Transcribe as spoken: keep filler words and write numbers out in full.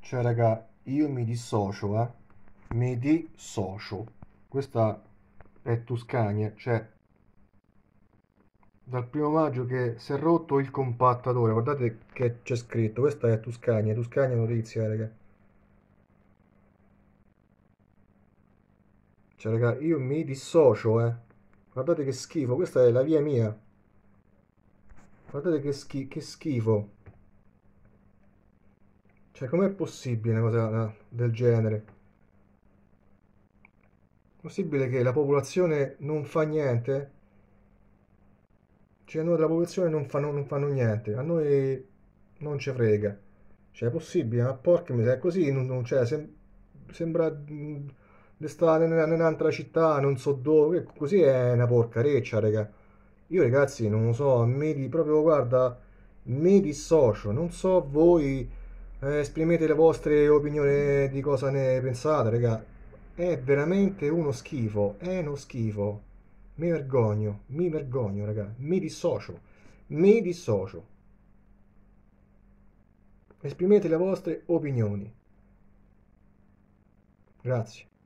Cioè, raga, io mi dissocio, eh. Mi dissocio. Questa è Tuscania, cioè, dal primo maggio che si è rotto il compattatore. Guardate che c'è scritto. Questa è Tuscania, Tuscania notizia, raga. Cioè, raga, io mi dissocio, eh. Guardate che schifo, questa è la via mia. Guardate che, schi- che schifo. Cioè, com'è possibile una cosa eh, del genere? Possibile che la popolazione non fa niente? Cioè, noi della popolazione non fanno, non fanno niente, a noi non ci frega. Cioè, è possibile? Ma porca miseria, è così, non, non- cioè, sem- sembra mh, di stare in in un'altra città, non so dove, così è una porcareccia, raga. Io, ragazzi, non lo so, mi di, proprio, guarda, mi dissocio, non so voi, eh, esprimete le vostre opinioni di cosa ne pensate, raga. È veramente uno schifo, è uno schifo. Mi vergogno, mi vergogno, raga. Mi dissocio, mi dissocio. Esprimete le vostre opinioni. Grazie.